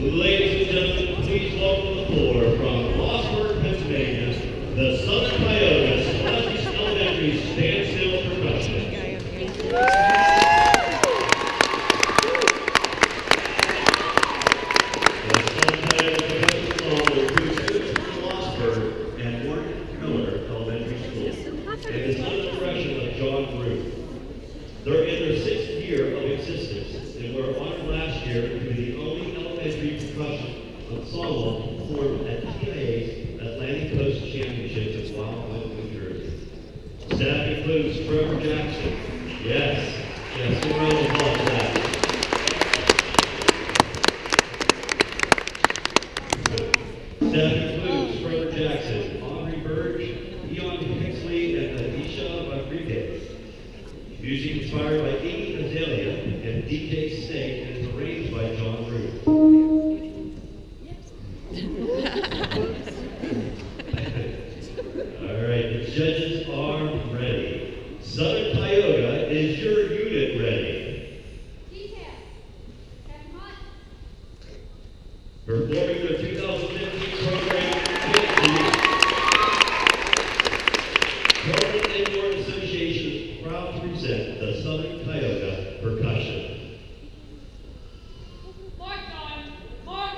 Ladies and gentlemen, please welcome to the floor from Blossburg, Pennsylvania, the Southern Coyotes Elementary Standstill Percussion. The Southern Coyotes Percussion Ensemble recruits students from Blossburg and Warren Miller Elementary School, and is under the direction of John Ruth. They're in their 6th year of existence, and were honored last year to be the only elementary percussion ensemble performed at TIA's Atlantic Coast Championships in Wildwood, New Jersey. Staff includes Trevor Jackson. Yes, a round of applause for that. Staff includes Trevor Jackson, Aubrey Burge, Eon Hixley, and Anisha Rodriguez. Music inspired by Iggy Azalea and DK Snake, and is arranged by John Root. All right, the judges are ready. Southern Toyota, is your unit ready? Detail. Captain Hunt. Performing their 2015 program, Portland Indoor Association is proud to present the Southern Toyota Percussion. March on. March.